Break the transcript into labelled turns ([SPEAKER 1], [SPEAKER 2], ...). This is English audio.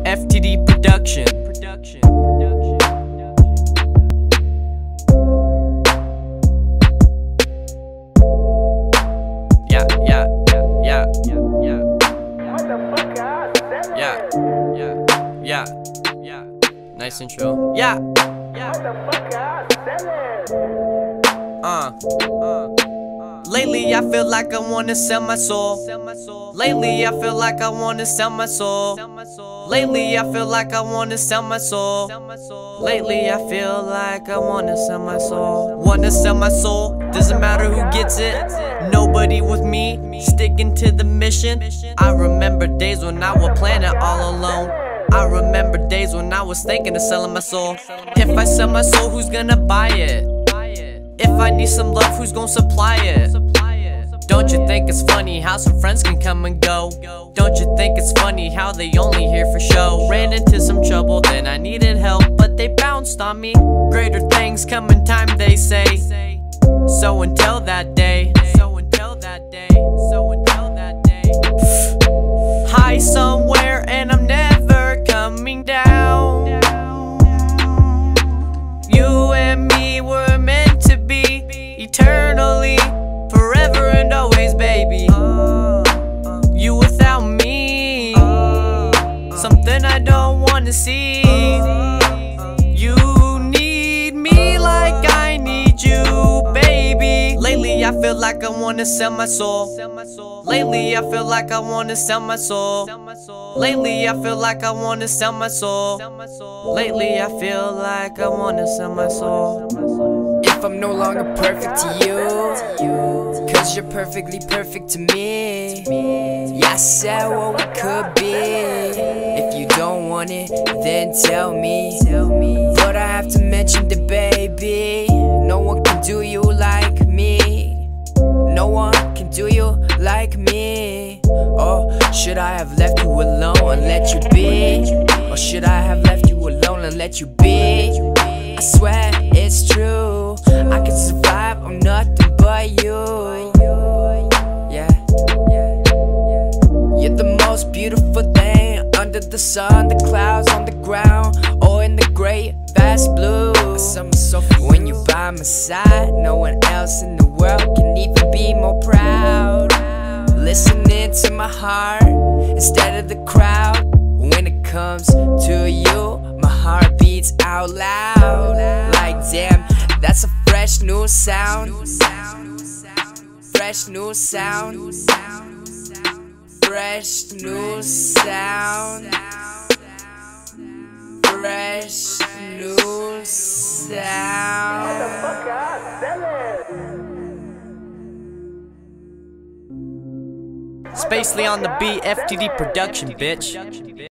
[SPEAKER 1] FTD Production. Yeah. Nice intro. Yeah. Lately I feel like I wanna sell my soul. Lately I feel like I wanna sell my soul. Lately I feel like I wanna sell my soul. Lately I feel like I wanna sell my soul. Wanna sell my soul, doesn't matter who gets it. Nobody with me, sticking to the mission. I remember days when I would plan it all alone. I remember days when I was thinking of selling my soul. If I sell my soul, who's gonna buy it? If I need some love, who's gonna supply it? Don't you think it's funny how some friends can come and go? Don't you think it's funny how they only here for show? Ran into some trouble, then I needed help, but they bounced on me. Greater things come in time, they say. So until that day, high somewhere and I'm never coming down. You and me were meant to be eternally, forever and always, baby. You without me, something I don't wanna see. You need me like I need you, baby. Lately I feel like I wanna sell my soul. Lately I feel like I wanna sell my soul. Lately I feel like I wanna sell my soul. Lately I feel like I wanna sell my soul.
[SPEAKER 2] If I'm no longer perfect to you, cause you're perfectly perfect to me. Yeah, I said what we could be. If you don't want it, then tell me. But I have to mention the baby. No one can do you like me. No one can do you like me. Or should I have left you alone and let you be? Or should I have left you alone and let you be? I swear it's true, I can survive on nothing but you. Yeah. You're the most beautiful thing under the sun, the clouds on the ground, or in the great vast blue. When you're by my side, no one else in the world can even be more proud. Listening to my heart instead of the crowd. When it comes to you, my heart beats out loud. Like damn, that's a fresh new sound. Fresh new sound. Fresh new sound. Fresh new sound.
[SPEAKER 1] Spacely on the beat, FTD Production, bitch.